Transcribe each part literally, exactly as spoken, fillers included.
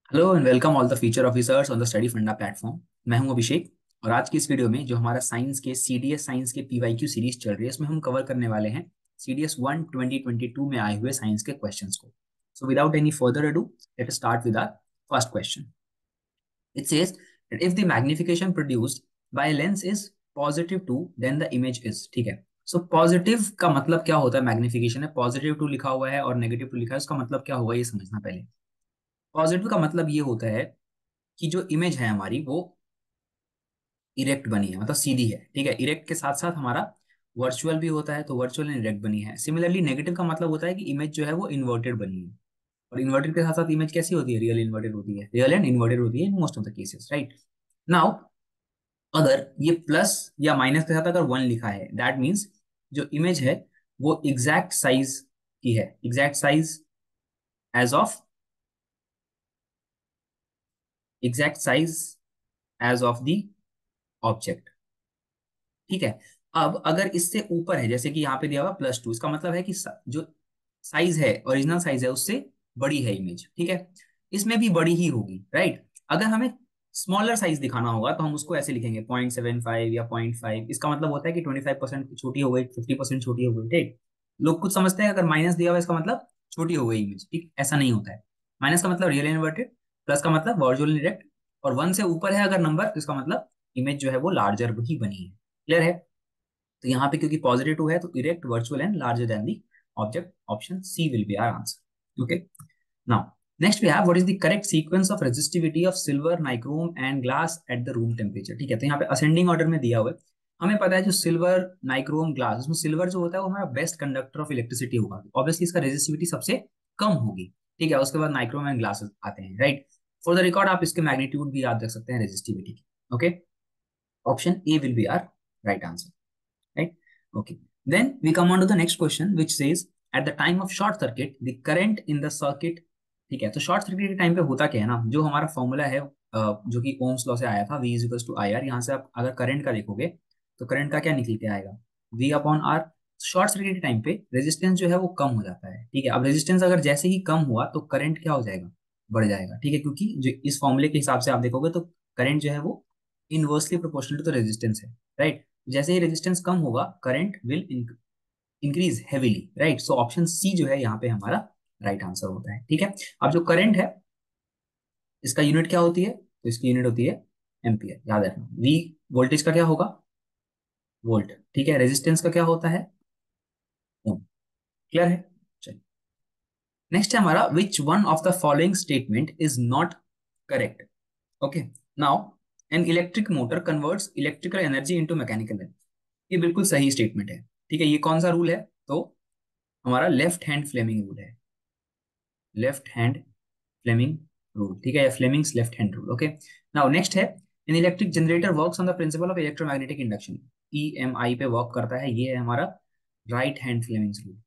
Hello and welcome all the future officers on the study funda platform. मैं हूं अभिषेक और आज की इस वीडियो में जो हमारा साइंस के सीडीएस साइंस के पीवाईक्यू सीरीज चल रही है उसमें हम कवर करने वाले हैं CDS one twenty twenty two में आए हुए साइंस के क्वेश्चंस को। So without any further ado let us start with our first question. It says that if the magnification produced by lens is positive two then the image is. ठीक है, so positive का मतलब क्या होता है? Magnification है, positive to लिखा हुआ है और नेगेटिव टू लिखा है, उसका मतलब क्या होगा ये समझना पहले। पॉजिटिव का मतलब ये होता है कि जो इमेज है हमारी वो इरेक्ट बनी है, मतलब सीधी है। ठीक है, इरेक्ट के साथ साथ हमारा वर्चुअल भी होता है, तो वर्चुअल एंड इरेक्ट बनी है। सिमिलरली नेगेटिव का मतलब होता है कि इमेज जो है वो इन्वर्टेड बनी है। और इन्वर्टेड के साथ साथ इमेज कैसी होती है? रियल इन्वर्टेड होती है, रियल एंड इन्वर्टेड होती है in most of the cases, right. Now अगर ये प्लस या माइनस के साथ अगर वन लिखा है दैट मीन्स जो इमेज है वो एग्जैक्ट साइज की है, exact size as of exact size as of the object. ठीक है, अब अगर इससे ऊपर है जैसे कि यहाँ पे दिया हुआ प्लस टू, इसका मतलब है कि सा- जो साइज है, ओरिजिनल साइज है उससे बड़ी है इमेज। ठीक है, इसमें भी बड़ी ही होगी, राइट। अगर हमें स्मॉलर साइज दिखाना होगा तो हम उसको ऐसे लिखेंगे पॉइंट सेवन फाइव या पॉइंट फाइव। इसका मतलब होता है कि ट्वेंटी फाइव परसेंट छोटी हो गई, फिफ्टी परसेंट छोटी हो गई, ठीक। लोग कुछ समझते हैं अगर माइनस दिया हुआ है इसका मतलब छोटी हो गई इमेज, ठीक, ऐसा नहीं होता है। माइनस का मतलब रियल इन्वर्टेड, प्लस का मतलब वर्चुअल डायरेक्ट, और वन से ऊपर है अगर नंबर तो इसका मतलब इमेज जो है वो लार्जर ही बनी है। क्लियर है? तो यहाँ पे क्योंकि पॉजिटिव टू है तो erect, virtual and larger than the object, option C will be our answer. Okay, now next we have what is the correct sequence of resistivity of silver, nichrome and glass at the room temperature. ठीक है, तो यहाँ पे ascending order में दिया हुआ है। हमें पता है जो सिल्वर, नाइक्रोम, ग्लास, उसमें सिल्वर जो होता है वो हमारा बेस्ट कंडक्टर ऑफ इलेक्ट्रिसिटी होगा, ऑब्वियसली इसका रेजिस्टिविटी सबसे कम होगी। ठीक है, उसके बाद नाइक्रोम एंड ग्लास आते हैं, राइट। फॉर द रिकॉर्ड आप इसके मैग्नीट्यूड भी याद रख सकते हैं रेजिस्टिविटी की। Okay, option A will be our right answer, right? Okay. Then we come on to the next question, which says at the time of short circuit, the current in the circuit। ठीक है, तो short circuit के time पे होता क्या है ना, जो हमारा फॉर्मूला है अ, जो कि ओम्स लॉ से आया था, V is equal to I R. यहाँ से आप अगर करंट का देखोगे तो करंट का क्या निकल के आएगा? V upon R. Short circuit के टाइम पे रेजिस्टेंस जो है वो कम हो जाता है। ठीक है, अब रेजिस्टेंस अगर जैसे ही कम हुआ तो करंट क्या हो जाएगा? बढ़ जाएगा। ठीक है, क्योंकि जो इस फॉर्मूले के हिसाब से आप देखोगे तो करंट जो है वो inversely proportional to the resistance है, राइट। जैसे ही रेजिस्टेंस कम होगा current will increase heavily, right. So option C जो है यहाँ पे हमारा राइट right आंसर होता है। ठीक है, अब जो करंट है इसका यूनिट क्या होती है? तो इसकी यूनिट होती है एम्पियर, याद रखना। वी वोल्टेज का क्या होगा? वोल्ट। ठीक है, रेजिस्टेंस का क्या होता है? ओम। क्लियर है? चलिए, नेक्स्ट है हमारा which one of the following statement is not correct. Okay, now an electric motor converts electrical energy into mechanical energy. ये बिल्कुल सही स्टेटमेंट है। ठीक है, ये कौन सा रूल है? तो हमारा लेफ्ट हैंड फ्लेमिंग रूल है, लेफ्ट हैंड फ्लेमिंग रूल। ठीक है, या Fleming's left hand rule. Okay, now next है an electric generator works on the principle of electromagnetic induction. EMI पे वर्क करता है, ये है हमारा राइट हैंड फ्लेमिंग्स रूल।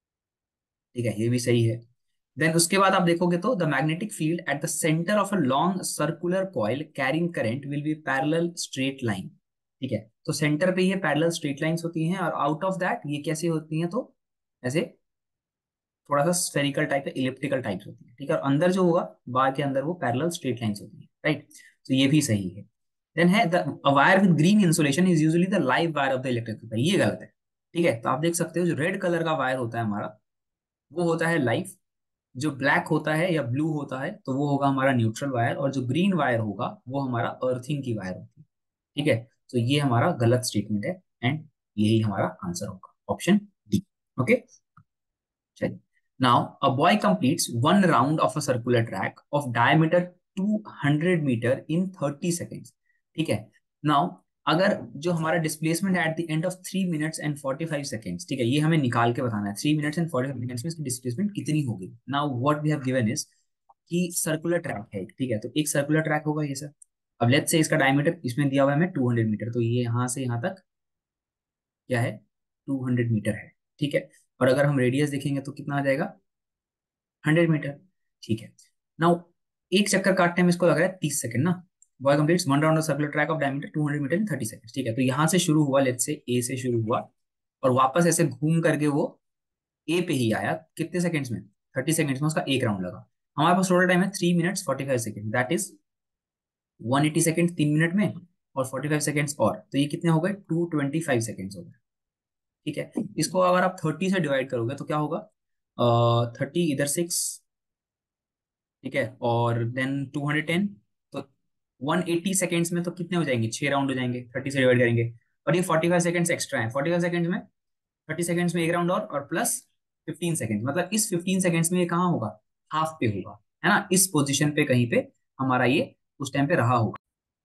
ठीक है, ये भी सही है। देन उसके बाद आप देखोगे तो the magnetic field at the centre of a long circular coil carrying current will be parallel straight line. ठीक है, तो सेंटर पे ये पैरेलल स्ट्रेट लाइंस होती हैं और आउट ऑफ दैट ये कैसे होती हैं? तो ऐसे थोड़ा सा स्फेरिकल टाइप है, इलिप्टिकल टाइप्स होती है। ठीक है, और अंदर जो होगा बार के अंदर वो पैरेलल स्ट्रेट लाइंस होती है, राइट। तो ये भी सही है। देन है the wire with green insulation is usually the live wire of the electric. ये गलत है। ठीक है, तो आप देख सकते हो जो रेड कलर का वायर होता है हमारा वो होता है लाइव, जो ब्लैक होता है या ब्लू होता है तो वो होगा हमारा न्यूट्रल वायर, और जो ग्रीन वायर होगा वो हमारा अर्थिंग की वायर होती है। ठीक है, तो ये हमारा गलत स्टेटमेंट है एंड यही हमारा आंसर होगा, ऑप्शन डी। ओके, चलिए, now a boy completes one round of a circular track of diameter two hundred metre in thirty seconds. ठीक है, नाउ अगर जो हमारा डिस्प्लेसमेंट है at the end of three minutes and forty five seconds, ठीक है, ये हमें निकाल के बताना है three minutes and forty five seconds में इसकी डिस्प्लेसमेंट कितनी होगी। Now what we have given is कि सर्कुलर ट्रैक है, ठीक है, तो एक सर्कुलर ट्रैक होगा ये सर। अब लेट्स से इसका डायमीटर इसमें दिया हुआ है हमें टू हंड्रेड मीटर, तो ये यहाँ से यहाँ तक क्या है? टू हंड्रेड मीटर है। ठीक है, और अगर हम रेडियस देखेंगे तो कितना आ जाएगा? Hundred metre. ठीक है, नाउ एक चक्कर काटने में इसको लग रहा है तीस सेकंड ना। Boy completes one round of circular track of diameter two hundred metre in thirty seconds. ठीक है, तो यहाँ से शुरू हुआ, लेट्स से ए से शुरू हुआ और वापस ऐसे घूम करके वो ए पे ही आया कितने सेकंड्स में? थर्टी सेकंड्स में उसका एक राउंड लगा। हमारे पास टोटल टाइम है three minutes forty five second, that is one eighty second तीन मिनट में, और फोर्टी फाइव सेकेंड्स और, तो ये कितने हो गए, टू ट्वेंटी फाइव सेकेंड्स हो गए। ठीक है, इसको अगर आप थर्टी से डिवाइड करोगे तो क्या होगा, थर्टी इधर सिक्स, ठीक है, और देन टू हंड्रेड टेन, तो वन एटी सेकेंड्स में तो कितने हो जाएंगे, छह राउंड हो जाएंगे, थर्टी से डिवाइड करेंगे। और ये फोर्टी फाइव सेकेंड्स एक्स्ट्रा है, फोर्टी फाइव सेकेंड्स में थर्टी सेकेंड्स में एक राउंड और और प्लस फिफ्टीन सेकेंड, मतलब इस फिफ्टीन सेकेंड्स में ये कहाँ होगा, हाफ पे होगा, है ना, इस पोजीशन पे कहीं पे हमारा ये उस टाइम पे रहा होगा।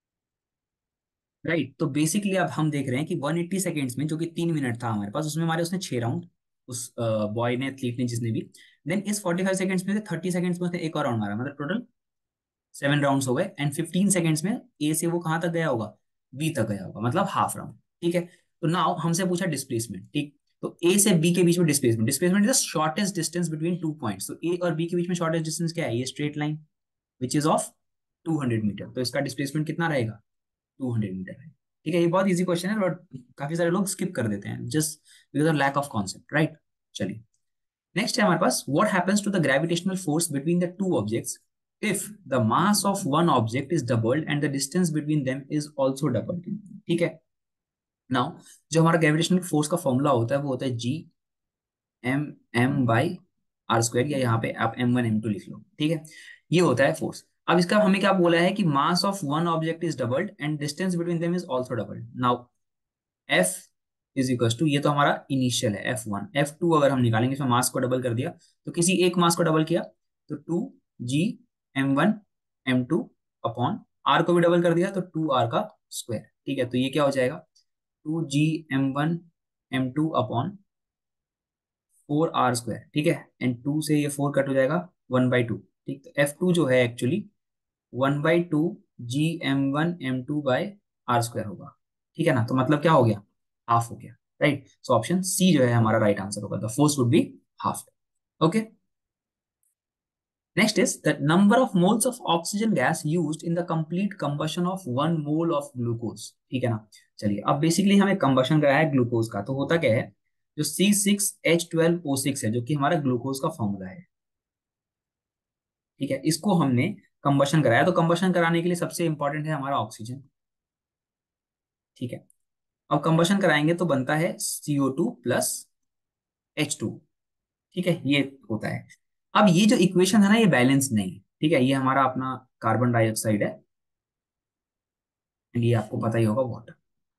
राइट, तो बेसिकली अब हम देख रहे हैं कि वन एटी सेकेंड्स में, जो कि तीन मिनट था हमारे पास, उसमें हमारे उसने छह राउंड, उस बॉय ने, एथलीट ने, जिसने भी, देन इस फोर्टी फाइव सेकेंड्स में से थर्टी सेकेंड्स में से एक और राउंड मारा, मतलब टोटल सेवन राउंड्स हो गए, एंड फिफ्टीन सेकेंड्स में ए से वो कहाँ तक गया होगा, बी तक गया होगा, मतलब हाफ राउंड। ठीक है, तो नाउ हमसे पूछा डिस्प्लेसमेंट, ठीक, तो ए से बी के बीच में displacement, displacement is the shortest distance between two points, तो ए और बी के बीच में शॉर्टेस्ट डिस्टेंस क्या है, ये straight line which is of two hundred metre, तो इसका डिस्प्लेसमेंट कितना रहेगा, टू हंड्रेड मीटर है। ठीक है, ये बहुत इजी क्वेश्चन है, बट काफी सारे लोग स्किप कर देते हैं just because of lack of concept, right. चलिए, नेक्स्ट है हमारे पास, what happens to the gravitational force between the two objects if the mass of one object is doubled and the distance between them is also doubled. ठीक है, now जो हमारा gravitational force का formula होता है वो होता है G M M by R square, या यहाँ पे आप एम वन एम टू लिख लो। ठीक है, ये होता है फोर्स। अब इसका हमें क्या बोला है कि mass of one object is doubled and distance between them is also doubled. Now F is equal to, ये तो हमारा इनिशियल है एफ वन, एफ टू अगर हम निकालेंगे, इसमें मास को डबल कर दिया, तो किसी एक मास को डबल किया तो two G M one M two upon R को भी डबल कर दिया तो टू आर का स्क्वायर। ठीक है, तो ये क्या हो जाएगा, two G M one M two upon four R square. ठीक है, एंड टू से ये फोर कट हो जाएगा, वन बाई टू। ठीक, तो एफ टू जो है actually one by two G M one M two by R square होगा। ठीक है ना, तो मतलब क्या हो गया, हाफ हो गया। राइट, सो ऑप्शन सी जो है हमारा राइट आंसर होगा, the force would be half. Okay, next is the number of moles of oxygen gas used in the complete combustion of one mole of glucose. ठीक है ना, चलिए, अब basically हमें कंबशन कराया है ग्लूकोज का, तो होता क्या है, जो C six H twelve O six है, जो कि हमारा ग्लूकोज का फॉर्मूला है। ठीक है, इसको हमने कंबशन कराया, तो कंबशन कराने के लिए सबसे इंपॉर्टेंट है हमारा ऑक्सीजन। ठीक है, अब कंबशन कराएंगे तो बनता है CO two plus H two. ठीक है, ये होता है। अब ये जो इक्वेशन है ना, ये बैलेंस नहीं है। ठीक है, ये हमारा अपना कार्बन डाइऑक्साइड है, एंड ये आपको पता ही होगा वाटर,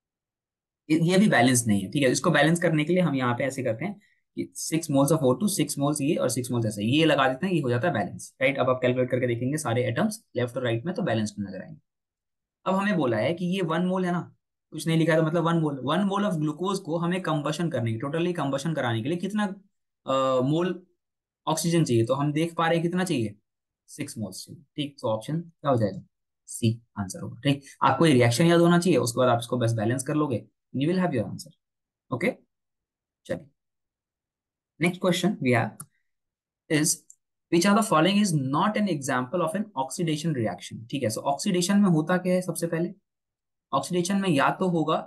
ये ये भी बैलेंस नहीं है। ठीक है, इसको बैलेंस करने के लिए हम यहाँ पे ऐसे करते हैं कि six moles of O two, six moles ये और सिक्स मोल्स ऐसे, ये लगा देते हैं, ये हो जाता है बैलेंस। राइट, अब आप कैलकुलेट करके देखेंगे सारे एटम्स लेफ्ट और राइट में, तो बैलेंस नजर आएंगे। अब हमें बोला है कि ये वन मोल है ना, कुछ नहीं लिखा है, तो मतलब one mole, one mole of glucose को हमें कंबशन करने की, टोटली कंबशन कराने के लिए कितना मोल ऑक्सीजन चाहिए, तो हम देख पा रहे हैं कितना चाहिए, सिक्स मोल्स चाहिए। ठीक, तो ऑप्शन क्या हो जाएगा, सी आंसर होगा। ठीक, आपको ये रिएक्शन याद होना चाहिए, उसके बाद आप इसको बस बैलेंस कर लोगे, you will have your answer. Okay, चलिए, next question we have is which are the following is not an example of an oxidation reaction। ठीक है, सो ऑक्सीडेशन में होता क्या है, सबसे पहले ऑक्सीडेशन में या तो होगा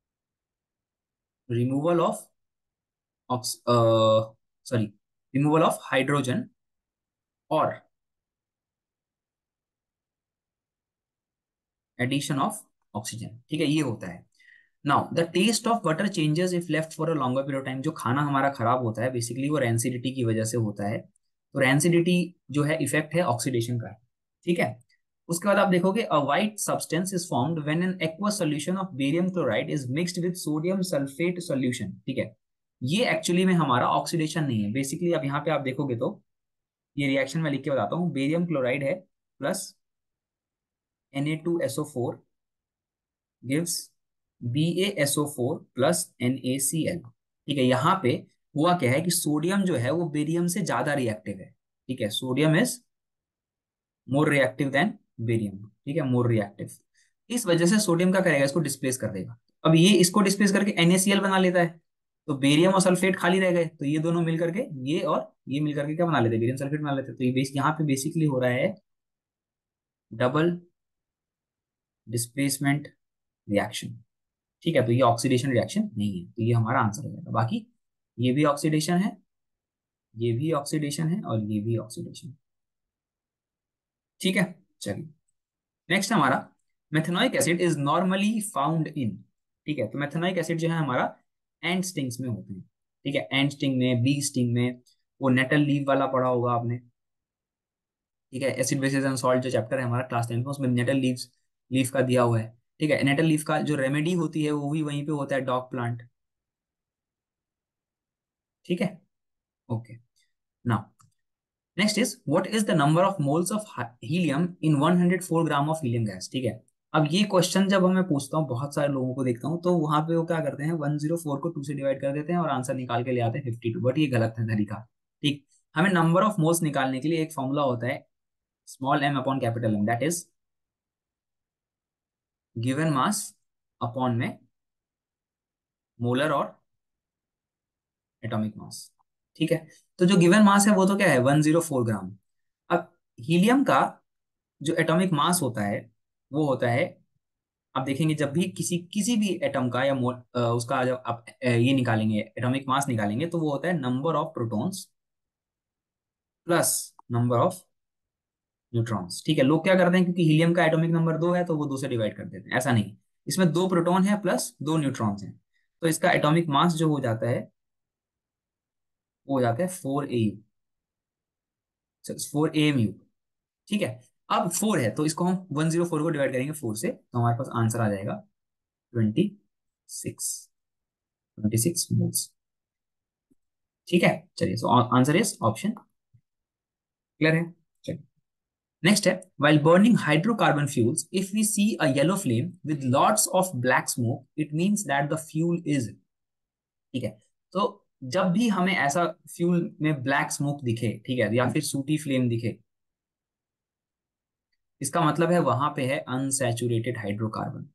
removal of sorry removal of hydrogen और एडिशन ऑफ ऑक्सीजन। ठीक है, ये होता है। Now the taste of butter changes if left for a longer period of time, जो खाना हमारा खराब होता है बेसिकली वो रेंसिडिटी की वजह से होता है, तो रेंसिडिटी जो है इफेक्ट है ऑक्सीडेशन का। ठीक है, उसके बाद आप देखोगे a white substance is formed when an aqueous solution of barium chloride is mixed with sodium sulphate solution. ठीक है, ये एक्चुअली में हमारा ऑक्सीडेशन नहीं है, बेसिकली अब यहाँ पे आप देखोगे तो ये रिएक्शन मैं लिख के बताता हूँ, बेरियम क्लोराइड है plus N A two S O four gives B A S O four plus N A C L. ठीक है, यहाँ पे हुआ क्या है कि सोडियम जो है वो बेरियम से ज्यादा रिएक्टिव है। ठीक है, sodium is more reactive than barium. ठीक है, मोर रिएक्टिव, इस वजह से सोडियम क्या करेगा, इसको डिस्प्लेस कर देगा। अब ये इसको डिस्प्लेस करके एन ए सी एल बना लेता है, तो बेरियम और सल्फेट खाली रह गए, तो ये दोनों मिल करके, ये और ये मिल करके क्या बना लेते हैं, बेरियम सल्फेट बना लेते हैं। तो ये बेस यहाँ पे बेसिकली हो रहा है डबल डिस्प्लेसमेंट रिएक्शन। ठीक है, तो ये ऑक्सीडेशन रिएक्शन नहीं है, तो ये हमारा आंसर हो जाएगा। बाकी ये भी ऑक्सीडेशन है, ये भी ऑक्सीडेशन है और ये भी ऑक्सीडेशन। ठीक है, चलिए नेक्स्ट हमारा, methanoic acid is normally found in. ठीक है, तो मेथेनोइक एसिड जो है हमारा एंड स्टिंग्स में होते हैं। ठीक है, एंड स्टिंग में, बी स्टिंग में, वो नेटल लीव वाला पढ़ा होगा आपने। ठीक है, एसिड बेसिस एंड सॉल्ट जो चैप्टर है हमारा क्लास टेंथ में, उसमें नेटल लीव्स लीफ का दिया हुआ है। ठीक है, नेटल लीफ का जो रेमेडी होती है वो भी वहीं पे होता है, डॉग प्लांट। ठीक है, okay. Now next is what is the number of moles of helium in one hundred four gram of helium gas. ठीक है, अब ये क्वेश्चन जब मैं पूछता हूँ बहुत सारे लोगों को देखता हूँ, तो वहां पे वो क्या करते हैं, वन जीरो फोर को टू से डिवाइड कर देते हैं और आंसर निकाल के ले आते हैं फिफ्टी टू, बट ये गलत है तरीका। ठीक, हमें नंबर ऑफ मोल्स निकालने के लिए एक फॉर्मूला होता है, small M upon capital M, that is given mass upon में मोलर और एटॉमिक मास। ठीक है, तो जो गिवन मास है वो तो क्या है, वन जीरो फोर ग्राम। अब हीलियम का जो एटॉमिक मास होता है वो होता है, आप देखेंगे जब भी किसी किसी भी एटम का या मो- अ, उसका जब आप अ, ये निकालेंगे, एटॉमिक मास निकालेंगे, तो वो होता है number of protons plus number of neutrons. ठीक है, लोग क्या करते हैं, क्योंकि हीलियम का एटॉमिक नंबर दो है तो वो दो से डिवाइड कर देते हैं, ऐसा नहीं, इसमें दो प्रोटॉन है प्लस दो न्यूट्रॉन्स हैं, तो इसका एटॉमिक मास जो हो जाता है वो हो जाता है four A U, four A M U. ठीक है, अब फोर है तो इसको हम वन जीरो फोर को डिवाइड करेंगे फोर से, तो हमारे पास आंसर आ जाएगा twenty six, twenty six moles. ठीक है, चलिए, so answer is option, clear है। चलिए नेक्स्ट है, while burning hydrocarbon fuels, if we see a yellow flame with lots of black smoke, it means that the fuel is। ठीक है, तो जब भी हमें ऐसा फ्यूल में ब्लैक स्मोक दिखे, ठीक है, या फिर सूटी फ्लेम दिखे, इसका मतलब है वहां पे है अनसैचुरेटेड हाइड्रोकार्बन।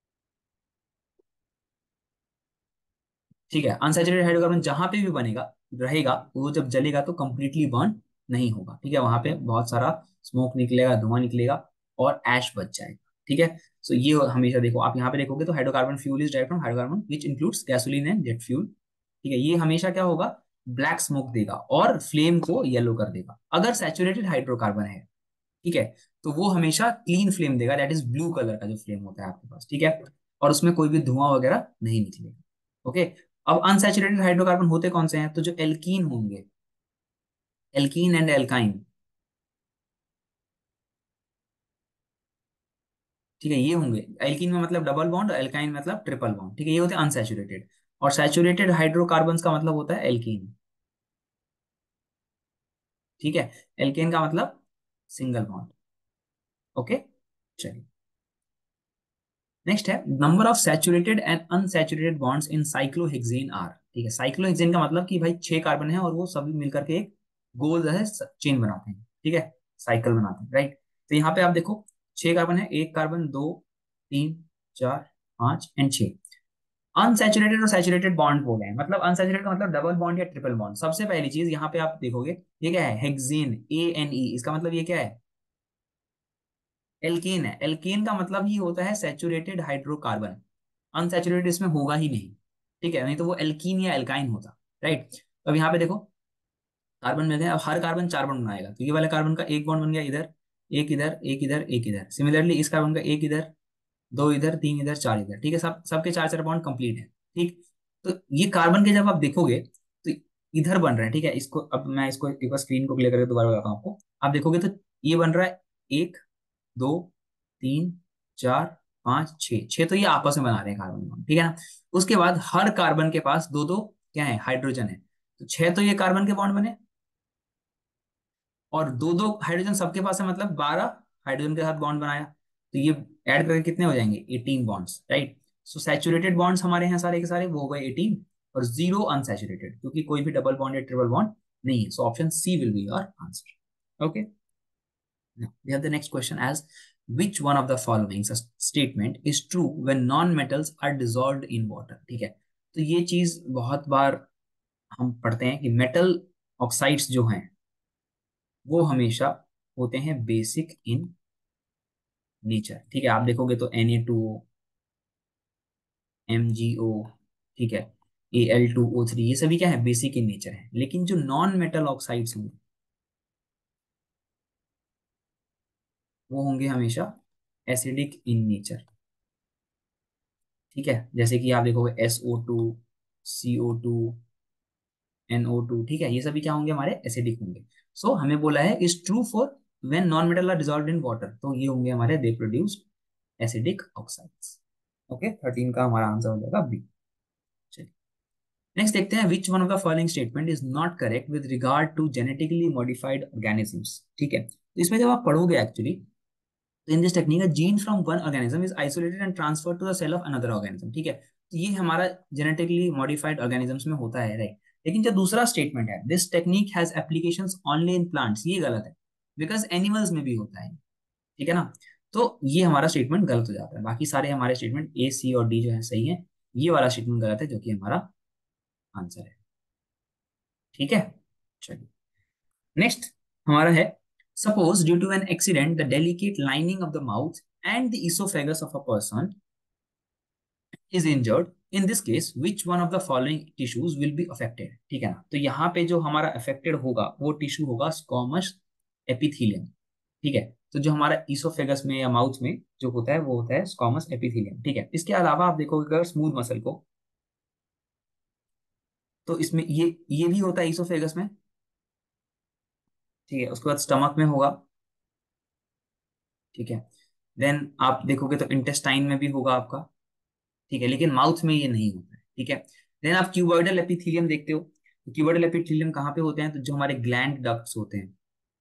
ठीक है, अनसैचुरेटेड हाइड्रोकार्बन जहां पे भी बनेगा रहेगा, वो जब जलेगा तो कंप्लीटली बर्न नहीं होगा। ठीक है, वहां पे बहुत सारा स्मोक निकलेगा, धुआं निकलेगा और ऐश बच जाएगा। ठीक है, सो ये हमेशा देखो, आप यहाँ पे देखोगे तो hydrocarbon fuel is direct from hydrocarbon which includes gasoline and jet fuel. ठीक है, ये हमेशा क्या होगा, ब्लैक स्मोक देगा और फ्लेम को येलो कर देगा। अगर सैचुरेटेड हाइड्रोकार्बन है, ठीक है, तो वो हमेशा क्लीन फ्लेम देगा, दैट इज ब्लू कलर का जो फ्लेम होता है आपके पास। ठीक है, और उसमें कोई भी धुआं वगैरह नहीं निकलेगा। ओके, अब अनसैचुरेटेड हाइड्रोकार्बन होते कौन से हैं, तो जो एल्कीन होंगे, एल्कीन एंड एल्काइन। ठीक है, ये होंगे, एल्कीन में मतलब डबल बॉन्ड और एल्काइन मतलब ट्रिपल बॉन्ड। ठीक है, ये होते हैं अनसैचुरेटेड, और सैचुरेटेड हाइड्रोकार्बन का मतलब होता है एल्कीन। ठीक है, एल्केन का मतलब सिंगल बॉन्ड। ओके, चलिए नेक्स्ट है, number of saturated and unsaturated bonds in cyclohexane are. ठीक है, साइक्लोहेक्सेन का मतलब कि भाई छह कार्बन है और वो सभी मिलकर के एक गोल जो है चेन बनाते हैं। ठीक है, साइकिल बनाते हैं, राइट। तो यहाँ पे आप देखो, छह कार्बन है, एक कार्बन, दो, तीन, चार, पांच एंड छह। अनसैचुरेटेड और सैचुरेटेड बॉन्ड बोले हैं, मतलब अनसैचुरेटेड का मतलब डबल बॉन्ड या ट्रिपल बॉन्ड। सबसे पहली चीज यहाँ पे आप देखोगे, ये क्या है, हेक्सेन, ए एन ई, इसका मतलब ये क्या है, एल्केन है। एल्केन का मतलब ही होता है सैचुरेटेड हाइड्रोकार्बन, अनसैचुरेटेड इसमें होगा ही नहीं। ठीक है, नहीं तो वो एल्कीन या एल्काइन होता, राइट। अब यहाँ पे देखो, कार्बन मिल गए, अब हर कार्बन चार बॉन्ड बनाएगा, तो ये वाले कार्बन का एक बॉन्ड बन गया इधर, एक इधर, एक इधर, एक इधर। सिमिलरली इस कार्बन का एक इधर, दो इधर, तीन इधर, चार इधर। ठीक है, सब सबके चार चार बॉन्ड कंप्लीट है। ठीक, तो ये कार्बन के जब आप देखोगे तो इधर बन रहे हैं। ठीक है, इसको अब मैं इसको एक बार स्क्रीन को क्लियर करके दोबारा बताता हूँ आपको। आप देखोगे तो ये बन रहा है एक, दो, तीन, चार, पांच, छह, छह तो ये आपस में बना रहे हैं कार्बन बॉन्ड। ठीक है ना, उसके बाद हर कार्बन के पास दो दो क्या है, हाइड्रोजन है, तो छह तो ये कार्बन के बॉन्ड बने, और दो दो हाइड्रोजन सबके पास है, मतलब बारह हाइड्रोजन के साथ बॉन्ड बनाया, तो ये ऐड करके कितने हो जाएंगे, eighteen bonds, right. So saturated bonds हमारे हैं सारे के सारे, वो हो गए एटीन, और जीरो अनसैचुरेटेड, क्योंकि कोई भी डबल बॉन्ड या ट्रिपल बॉन्ड नहीं है। So option C will be your answer. Okay, now, we have the next question as which one of the following statement is true when non-metals are dissolved in water। ठीक है, तो ये चीज बहुत बार हम पढ़ते हैं कि मेटल ऑक्साइड्स जो हैं वो हमेशा होते हैं बेसिक इन नेचर। ठीक है, आप देखोगे तो N A two O, M G O, ठीक है, A L two O three, ये सभी क्या है, बेसिक इन नेचर है। लेकिन जो नॉन मेटल ऑक्साइड्स होंगे, वो होंगे हमेशा एसिडिक इन नेचर। ठीक है, जैसे कि आप देखोगे S O two, C O two, N O two, ठीक है, ये सभी क्या होंगे, हमारे एसिडिक होंगे। सो so, हमें बोला है is true for when non metal are dissolved in water, तो ये होंगे हमारे they produce acidic oxides. Okay, thirteen का हमारा आंसर हो जाएगा बी। चलिए नेक्स्ट देखते हैं, which one of the following statement is not correct with regard to genetically modified organisms. ठीक है, तो इसमें जब आप पढ़ोगे एक्चुअली, तो in this technique gene from one organism is isolated and transfer to the cell of another organism. ठीक है, तो ये हमारा जेनेटिकली मॉडिफाइड ऑर्गेनिजम्स में होता है, राइट। लेकिन जो दूसरा स्टेटमेंट है, this technique has applications only in plants, ये गलत है, बिकॉज एनिमल्स में भी होता है। ठीक है ना, तो ये हमारा स्टेटमेंट गलत हो जाता है। बाकी सारे हमारे स्टेटमेंट ए सी और डी जो है सही है, ये वाला स्टेटमेंट गलत है, जो कि हमारा आंसर है। ठीक है, चलिए नेक्स्ट हमारा है, suppose due to an accident the delicate lining of the mouth and the oesophagus of a person is injured. In this case, which one of the following tissues will be affected? ठीक है ना, तो यहाँ पे जो हमारा affected होगा वो टिश्यू होगा स्क्वामस एपिथेलियम। ठीक है, तो जो हमारा इसोफेगस में या माउथ में जो होता है वो होता है स्क्वामस एपिथेलियम। ठीक है, इसके अलावा आप देखोगे अगर स्मूथ मसल को, तो इसमें ये ये भी होता है इसोफेगस में। ठीक है, उसके बाद स्टमक में होगा। ठीक है, देन आप देखोगे तो इंटेस्टाइन में भी होगा आपका। ठीक है, लेकिन माउथ में ये नहीं होता है। ठीक है, देन आप क्यूबॉइडल एपिथेलियम देखते हो, तो क्यूबॉइडल एपिथेलियम कहाँ पे होते हैं, तो जो हमारे ग्लैंड डक्ट्स होते हैं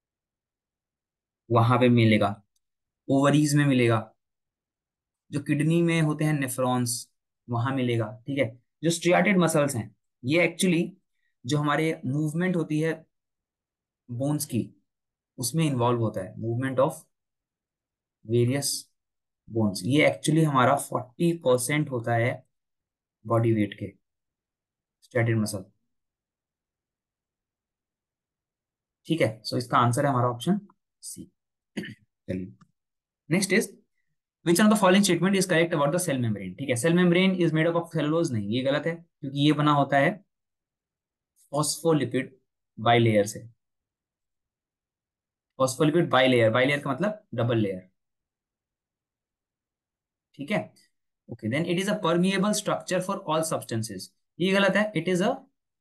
वहां पे मिलेगा, ओवरीज में मिलेगा, जो किडनी में होते हैं नेफ्रॉन्स वहां मिलेगा। ठीक है, जो स्ट्रियाटेड मसल्स हैं, ये एक्चुअली जो हमारे मूवमेंट होती है बोन्स की, उसमें इन्वॉल्व होता है, मूवमेंट ऑफ वेरियस बोन्स, ये एक्चुअली हमारा फोर्टी परसेंट होता है बॉडी वेट के, स्ट्रियाटेड मसल। ठीक है, सो इसका आंसर है हमारा ऑप्शन सी। चलिए next is, which of the following statement is correct about the cell membrane. ठीक है, cell membrane is made up of cellulose, नहीं ये गलत है, क्योंकि ये बना होता है फॉस्फोलिपिड बाइलेयर से। फॉस्फोलिपिड बाइलेयर, बाइलेयर का मतलब डबल लेयर। ठीक है, okay, then it is a permeable structure for all substances, ये गलत है, it is a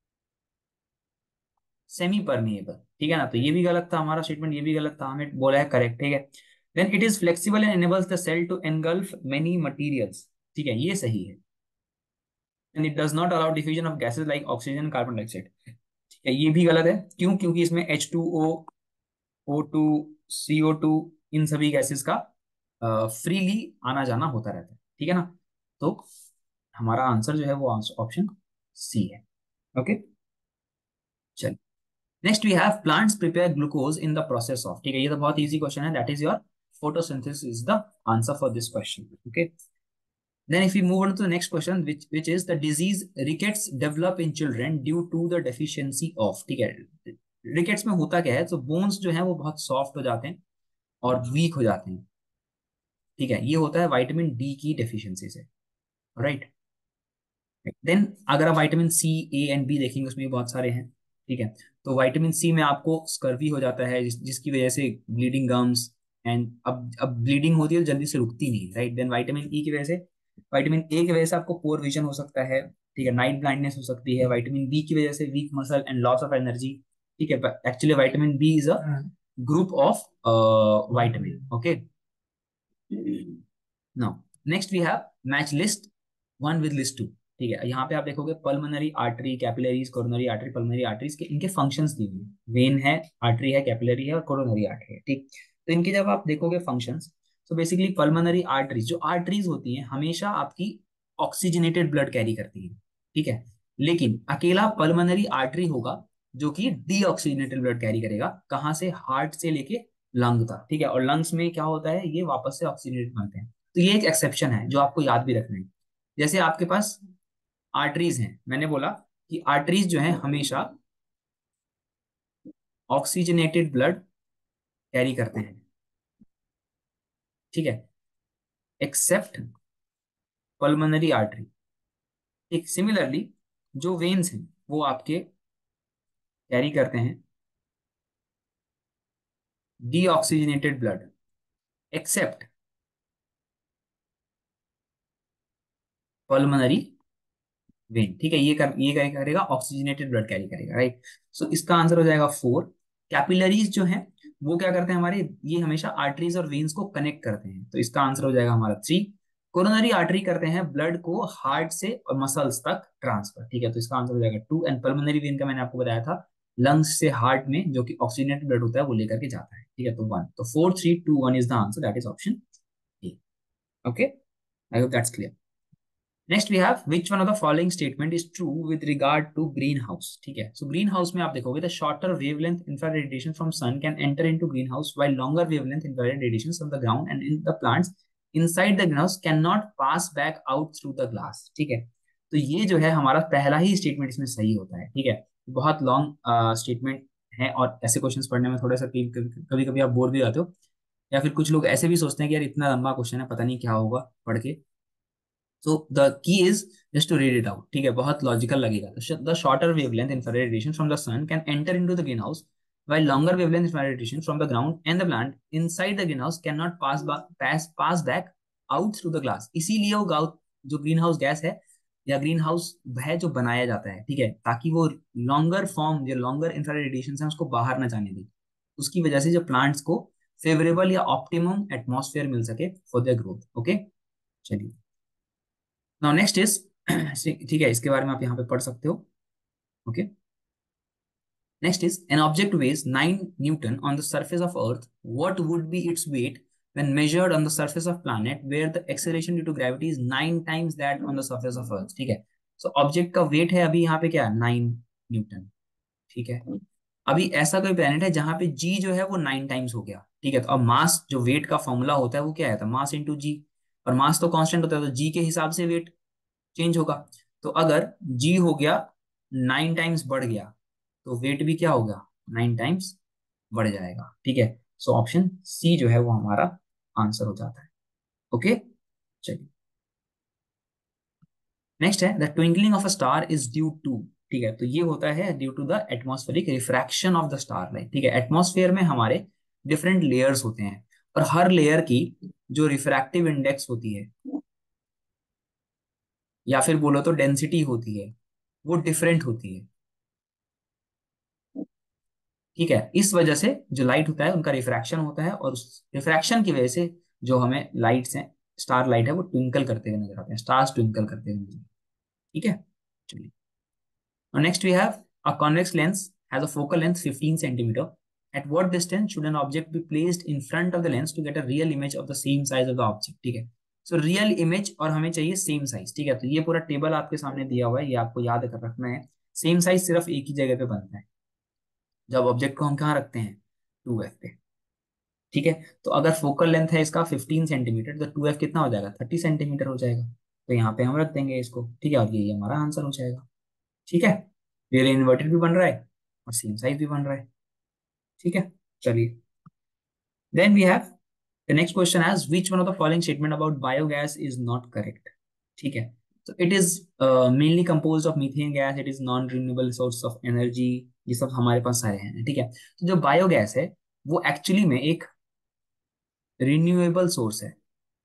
semi permeable. ठीक है ना, तो ये भी गलत था हमारा स्टेटमेंट, ये भी गलत था, हमें बोला है करेक्ट। ठीक है, then it is flexible and enables the cell to engulf many materials. ठीक है, ये सही है, and it does not allow diffusion of gases like oxygen, carbon dioxide. ठीक है, ये भी गलत है, क्यों, क्योंकि इसमें H two O, O two, C O two, इन सभी गैसेस का फ्रीली आना जाना होता रहता है। ठीक है ना, तो हमारा आंसर जो है वो ऑप्शन सी है। ओके, चलिए next we have plants prepare glucose in the process of. ठीक है, ये तो बहुत इजी क्वेश्चन है, that is your photosynthesis is the answer for this question. Okay, then if we move on to the next question, which which is the disease rickets develop in children due to the deficiency of। ठीक है, rickets में होता क्या है, तो bones जो है वो बहुत सॉफ्ट हो जाते हैं और वीक हो जाते हैं। ठीक है, ये होता है विटामिन डी की डेफिशिएंसी से, राइट। देन अगर आप vitamin C, A and B देखेंगे, उसमें भी बहुत सारे हैं। ठीक है, तो विटामिन सी में आपको स्कर्वी हो जाता है, जिस, जिसकी वजह से ब्लीडिंग गम्स, एंड अब अब ब्लीडिंग होती है तो जल्दी से रुकती नहीं, राइट। देन विटामिन ई की वजह से, विटामिन ए की वजह से आपको पोर विजन हो सकता है। ठीक है, नाइट ब्लाइंडनेस हो सकती है। विटामिन बी की वजह से weak muscle and loss of energy. ठीक है, actually vitamin B is a group of vitamin. Okay, now next we have match list one with list two. ठीक है, यहाँ पे आप देखोगे pulmonary artery, capillaries, coronary artery, pulmonary arteries के इनके फंक्शंस दिए हुए हैं, वेन है, आर्टरी है, कैपिलरी है और कोरोनरी आर्टरी है। ठीक, तो इनके जब आप देखोगे फंक्शंस, तो बेसिकली पल्मोनरी आर्टरीज, जो आर्टरीज होती हैं हमेशा आपकी ऑक्सीजनेटेड ब्लड कैरी करती है। ठीक है, लेकिन अकेला पल्मोनरी आर्टरी होगा जो कि डीऑक्सीजनेटेड ब्लड कैरी करेगा, कहाँ से, हार्ट से लेके लंग तक। ठीक है, और लंग्स में क्या होता है, ये वापस से ऑक्सीजनेटेड बनते हैं। तो ये एक एक्सेप्शन है जो आपको याद भी रखना है। जैसे आपके पास आर्टरीज हैं, मैंने बोला कि आर्टरीज जो है हमेशा ऑक्सीजनेटेड ब्लड कैरी करते हैं। ठीक है, एक्सेप्ट पल्मोनरी आर्टरी। एक सिमिलरली जो वेन्स हैं वो आपके कैरी करते हैं deoxygenated blood. Except pulmonary vein. ठीक है, ये कर ये क्या करेगा, ऑक्सीजनेटेड ब्लड कैरी करेगा, राइट। सो इसका आंसर हो जाएगा फोर। कैपिलरीज जो है वो क्या करते हैं हमारे, ये हमेशा आर्टरीज और वेन्स को कनेक्ट करते हैं, तो इसका आंसर हो जाएगा हमारा थ्री। कोरोनरी आर्टरी करते हैं ब्लड को हार्ट से और मसल्स तक ट्रांसफर, ठीक है, तो इसका आंसर हो जाएगा टू। एंड पल्मोनरी वेन का मैंने आपको बताया था, लंग्स से हार्ट में जो कि ऑक्सीजनेटेड ब्लड होता है वो लेकर के जाता है, ठीक है, तो वन, तो four three two one is the answer, that is option A. Okay, I hope that's clear. Next we have which one of the following statement is true with regard to green house. ठीक है, so green house में आप देखोगे the shorter wavelength infrared radiation from sun can enter into green house while longer wavelength infrared radiation from the ground and in the plants inside the green house can not pass back out through the glass. ठीक है, तो ये जो है हमारा पहला ही statement इसमें सही होता है। ठीक है, बहुत लॉन्ग स्टेटमेंट है और ऐसे क्वेश्चंस पढ़ने में थोड़ा सा कभी कभी आप बोर भी जाते हो, या फिर कुछ लोग ऐसे भी सोचते हैं कि यार इतना लंबा क्वेश्चन है, पता नहीं क्या होगा पढ़ के। So the key is just to read it out. ठीक है, बहुत लॉजिकल लगेगा। The shorter wavelength infrared radiation from the sun can enter into the greenhouse, while longer wavelength infrared radiation from the ground and the plant inside the greenhouse cannot pass ba- pass pass back out through the glass. इसीलिए वो गाउ जो green house gas है या green house है जो बनाया जाता है, ठीक है, ताकि वो लॉन्गर फॉर्म जो लॉन्गर इंफ्रारेड रेडिएशन है उसको बाहर ना जाने दे, उसकी वजह से जो प्लांट्स को फेवरेबल या ऑप्टिमम एटमॉस्फेयर मिल सके फॉर देयर ग्रोथ। ओके, चलिए, नाउ नेक्स्ट इज ठीक है, इसके बारे में आप यहाँ पे पढ़ सकते हो। Okay, next is an object weighs nine newton on the surface of earth, what would be its weight when measured on the surface of planet where the acceleration due to gravity is nine times that on the surface of earth। ठीक है, so object का wait है अभी यहाँ पे क्या, nine Newton. ठीक है, अभी ऐसा कोई प्लेनेट है जहां पे जी जो है वो नाइन टाइम्स हो गया। ठीक है, तो अब मास जो वेट का फॉर्मूला होता है वो क्या है, तो मास इंटू जी, और मास तो कांस्टेंट होता है तो जी के हिसाब से वेट चेंज होगा। तो अगर जी हो गया नाइन टाइम्स बढ़ गया, तो वेट भी क्या होगा, नाइन टाइम्स बढ़ जाएगा। ठीक है, सो ऑप्शन सी जो है वो हमारा आंसर हो जाता है। ओके, चलिए, नेक्स्ट है the twinkling of a star is due to. ठीक है, तो ये होता है due to the atmospheric refraction of the star light. ठीक है, एटमॉस्फेयर में हमारे डिफरेंट लेयर्स होते हैं और हर लेयर की जो रिफ्रैक्टिव इंडेक्स होती है या फिर बोलो तो डेंसिटी होती है वो डिफरेंट होती है। ठीक है, इस वजह से जो लाइट होता है उनका रिफ्रैक्शन होता है और उस रिफ्रैक्शन की वजह से जो हमें लाइट्स हैं, स्टार लाइट है, वो ट्विंकल करते हुए नजर आते हैं, स्टार्स ट्विंकल करते हुए नजर। ठीक है, चलिए, और next we have a convex lens has a focal length fifteen centimetre, at what distance should an object be placed in front of the lens to get a real image of the same size of the object. ठीक है, so real image और हमें चाहिए same size. ठीक है, तो ये पूरा टेबल आपके सामने दिया हुआ है, ये आपको याद कर रखना है। सेम साइज सिर्फ एक ही जगह पे बनता है, जब ऑब्जेक्ट को हम कहाँ रखते हैं, टू एफ पे। ठीक है, तो अगर फोकल लेंथ है इसका फिफ्टीन सेंटीमीटर तो टू एफ कितना हो जाएगा, थर्टी सेंटीमीटर हो जाएगा, तो यहाँ पे हम रख देंगे इसको। ठीक है, और ये हमारा आंसर हो जाएगा। ठीक है, रियल इन्वर्टेड भी बन रहा है और सेम साइज भी बन रहा है। ठीक है, चलिए, then we have the next question as which one of the following statement about biogas is not correct. ठीक है, तो it is mainly compose of methane gas, it is non renewable source of energy, ये सब हमारे पास सारे हैं। ठीक है, तो जो बायोगैस है वो एक्चुअली में एक रिन्यूएबल सोर्स है।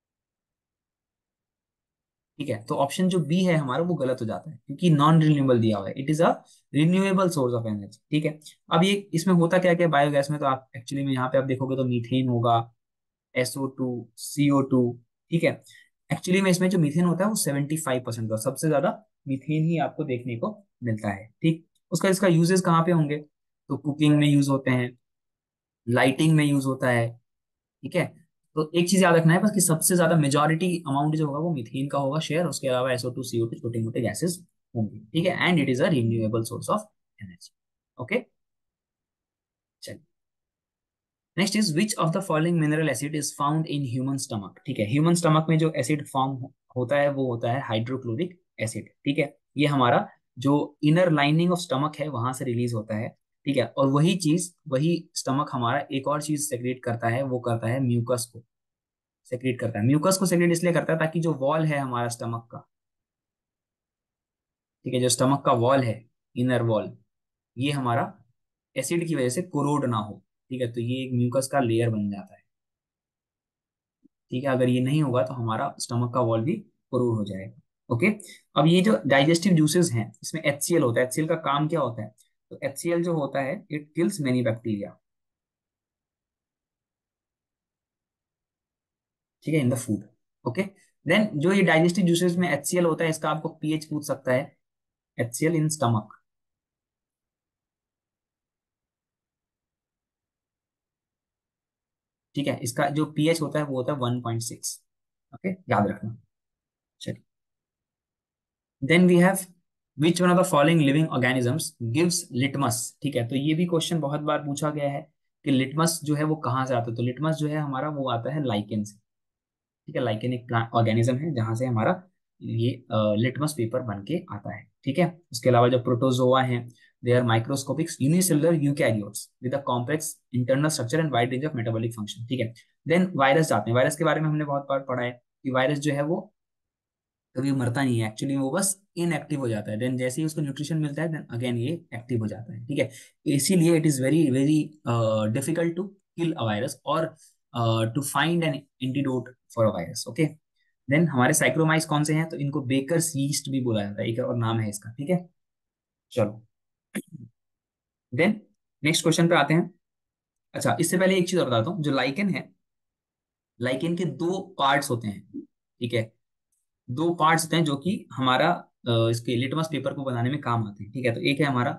ठीक है, तो ऑप्शन जो बी है हमारा वो गलत हो जाता है क्योंकि नॉन रिन्यूएबल दिया हुआ है, it is a renewable source of energy. ठीक है, अब ये इसमें होता क्या क्या बायोगैस में, तो आप एक्चुअली में यहाँ पे आप देखोगे तो मीथेन होगा, S O two, C O two. ठीक है, एक्चुअली में इसमें जो मीथेन होता है वो सेवेंटी फाइव परसेंट का, सबसे ज्यादा मीथेन ही आपको देखने को मिलता है। ठीक, उसका इसका यूजेस कहाँ पे होंगे, तो कुकिंग में यूज होते हैं, लाइटिंग में यूज होता है। ठीक है, तो एक चीज याद रखना है बस कि सबसे ज्यादा मेजोरिटी अमाउंट जो होगा वो मीथेन का होगा शेयर, उसके अलावा S O two, C O two छोटे मोटे गैसेस होंगे। ठीक है, and it is a renewable source of energy. Okay, चलिए, next is which of the following mineral acid is found in human stomach. ठीक है, ह्यूमन स्टमक में जो एसिड फॉर्म होता है वो होता है हाइड्रोक्लोरिक एसिड। ठीक है, ये हमारा जो इनर लाइनिंग ऑफ स्टमक है वहां से रिलीज होता है। ठीक है, और वही चीज वही स्टमक हमारा एक और चीज सेक्रेट करता है, वो करता है म्यूकस को सेक्रेट करता है। म्यूकस को सेक्रेट इसलिए करता है ताकि जो वॉल है हमारा स्टमक का, ठीक है, जो स्टमक का वॉल है, इनर वॉल, ये हमारा एसिड की वजह से कोरोड ना हो। ठीक है, तो ये एक म्यूकस का लेयर बन जाता है। ठीक है, अगर ये नहीं होगा तो हमारा स्टमक का वॉल भी पुरूर हो जाएगा। ओके। अब ये जो डाइजेस्टिव जूसेस हैं इसमें एचसीएल होता है। एचसीएल का काम क्या होता है? तो एचसीएल जो होता है इट किल्स मेनी बैक्टीरिया, ठीक है, in the food. Okay. Then जो ये डाइजेस्टिव जूसेस में एचसीएल होता है इसका आपको पीएच पूछ सकता है। एचसीएल इन स्टमक, ठीक है, इसका जो पीएच होता है वो होता है वन पॉइंट सिक्स। ओके, याद रखना। चलिए, then we have which one of the following living organisms gives litmus. ठीक है, तो ये भी क्वेश्चन बहुत बार पूछा गया है कि लिटमस जो है वो कहाँ से आता है। तो लिटमस जो है हमारा वो आता है लाइकेन से। ठीक है, लाइकेन एक प्लांट ऑर्गेनिज्म है जहां से हमारा ये लिटमस पेपर बन के आता है। ठीक है, उसके अलावा जो प्रोटोजोआ हैं they are microscopic unicellular eukaryotes with a complex internal structure and wide range of metabolic function. ठीक है, देन वायरस जाते हैं। वायरस के बारे में हमने बहुत बार पढ़ा है कि वायरस जो है वो कभी मरता नहीं है, एक्चुअली वो बस इनएक्टिव हो जाता है। देन जैसे ही उसको न्यूट्रिशन मिलता है देन अगेन ये एक्टिव हो जाता है। ठीक है, इसीलिए it is very very difficult to kill a virus और to find an antidote for a virus. Okay. Then हमारे साइक्रोमाइस कौन से हैं? तो इनको बेकर्स यीस्ट भी बोला जाता है, एक और नाम है इसका। ठीक है, चलो, देन नेक्स्ट क्वेश्चन पे आते हैं। अच्छा, इससे पहले एक चीज और बताता हूँ। जो लाइकेन है, लाइकेन के दो पार्ट्स होते हैं। ठीक है, दो पार्ट्स होते हैं जो कि हमारा अ, इसके लिटमस पेपर को बनाने में काम आते हैं। ठीक है, तो एक है हमारा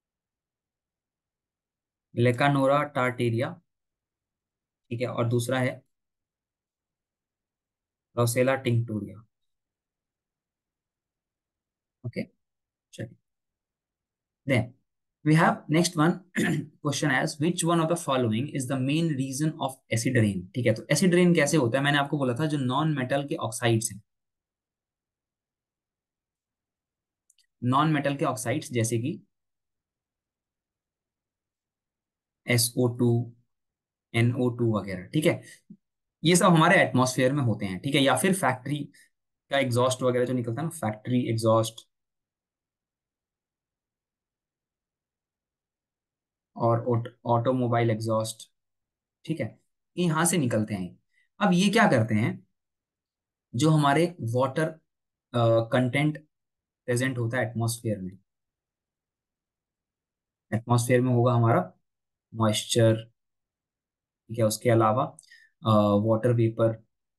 लेकानोरा टार्टेरिया, ठीक है, और दूसरा है रोसेला टिंक्टोरिया। ओके, चलिए, then we have next one question as which one of the following is the main reason of acid rain। ठीक है, तो एसिड रेन कैसे होता है? मैंने आपको बोला था जो नॉन मेटल के ऑक्साइड्स हैं, नॉन मेटल के ऑक्साइड्स जैसे कि S O two, N O two वगैरह। ठीक है, ये सब हमारे एटमॉस्फेयर में होते हैं। ठीक है, या फिर फैक्ट्री का एग्जॉस्ट वगैरह जो निकलता है ना, फैक्ट्री एग्जॉस्ट और ऑटोमोबाइल एग्जॉस्ट, ठीक है, यहाँ से निकलते हैं। अब ये क्या करते हैं? जो हमारे वाटर कंटेंट प्रेजेंट होता है एटमॉस्फेयर में, एटमॉस्फेयर में होगा हमारा मॉइस्चर, ठीक है, उसके अलावा वाटर वेपर,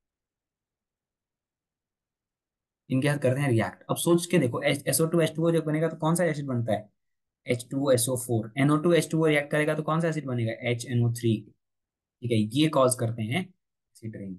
इनके साथ करते हैं रिएक्ट। अब सोच के देखो, S O two H two O जब बनेगा तो कौन सा एसिड बनता है? H two S O four. N O two H two O react करेगा तो कौन सा एसिड बनेगा? H N O three. ठीक है, ये कॉज करते हैं एसिड रेन।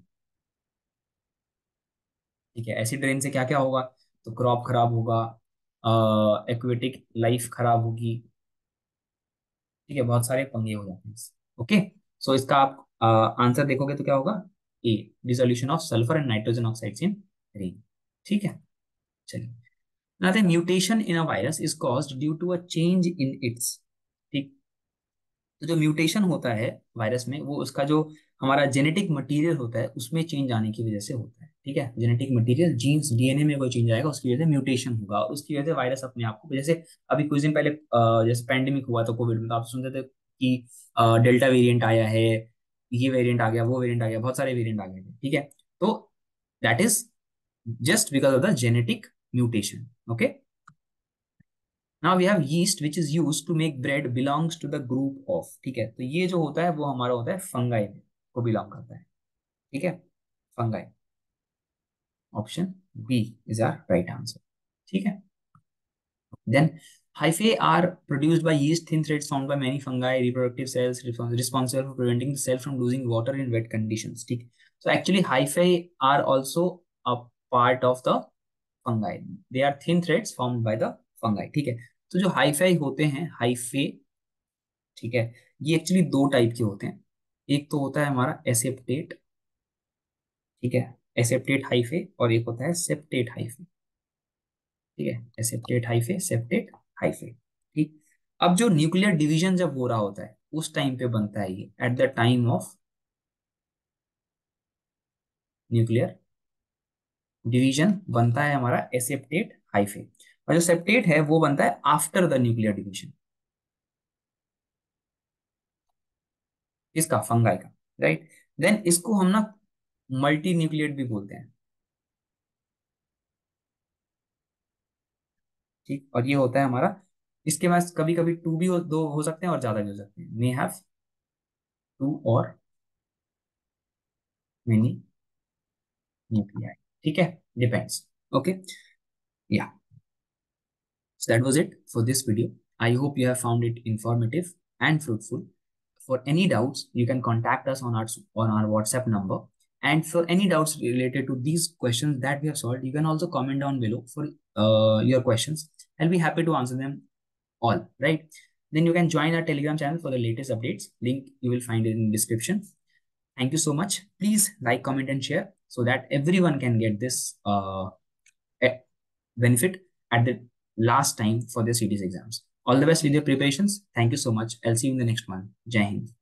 ठीक है, एसिड रेन से क्या क्या होगा? तो क्रॉप खराब होगा, एक्वेटिक लाइफ खराब होगी। ठीक है, बहुत सारे पंगे हो जाते हैं इससे। ओके, सो इसका आप आंसर देखोगे तो क्या होगा? A, dissolution of sulphur and nitrogen oxides in rain. ठीक है, चलिए, now the mutation in a virus is caused due to a change in its। ठीक, तो जो म्यूटेशन होता है वायरस में वो उसका जो हमारा जेनेटिक मटेरियल होता है उसमें चेंज आने की वजह से होता है। ठीक है, जेनेटिक मटेरियल जीन्स डीएनए में कोई चेंज आएगा उसकी वजह से म्यूटेशन होगा और उसकी वजह से वायरस अपने आप को, जैसे अभी कुछ दिन पहले अ, जैसे पैंडेमिक हुआ था कोविड में, तो आप सुनते थे कि डेल्टा वेरिएंट आया है, ये वेरिएंट आ गया, वो वेरिएंट आ गया, बहुत सारे वेरिएंट आ गए थे। ठीक है, तो that is just because of the genetic mutation. Okay, now we have yeast which is used to make bread belongs to the group of. ठीक है, तो ये जो होता है वो हमारा होता है फंगाई को बिलोंग करता है। ठीक है, fungi, option B is our right answer. ठीक है, then hyphae are produced by yeast thin threads found by many fungi reproductive cells respons- responsible for preventing the cell from losing water in wet conditions। ठीक, so actually hyphae are also a part of the fungi, they are thin threads formed by the fungi। ठीक है, तो जो hi-fi होते हैं hyphae, ठीक है, ये एक्चुअली दो टाइप के होते हैं। एक तो होता है हमारा एसेप्टेट, ठीक है, एसेप्टेट हाइफे, और एक होता है सेप्टेट हाइफे। ठीक है, एसेप्टेट हाइफे, सेप्टेट हाइफे। ठीक, अब जो न्यूक्लियर डिवीजन जब हो रहा होता है उस टाइम पे बनता है ये, at the time of nuclear division बनता है हमारा एसेप्टेट हाइफे, और जो सेप्टेट है वो बनता है आफ्टर द न्यूक्लियर डिवीजन। इसका फंगाई का, राइट। देन इसको हम ना मल्टी न्यूक्लिएट भी बोलते हैं। ठीक, और ये होता है हमारा, इसके पास कभी कभी टू भी हो, दो हो सकते हैं और ज्यादा भी हो सकते हैं, मे हैव टू और मेनी न्यूक्लियाई। ठीक है, depends. Okay, yeah, so that was it for this video. I hope you have found it informative and fruitful. For any doubts, you can contact us on our on our WhatsApp number. And for any doubts related to these questions that we have solved, you can also comment down below for uh, your questions. I'll be happy to answer them all. Right? Then you can join our Telegram channel for the latest updates. Link you will find it in the description. Thank you so much. Please like, comment, and share so that everyone can get this uh, benefit at the last time for their C T S exams. All the best with your preparations. Thank you so much. I'll see you in the next one. Jai Hind.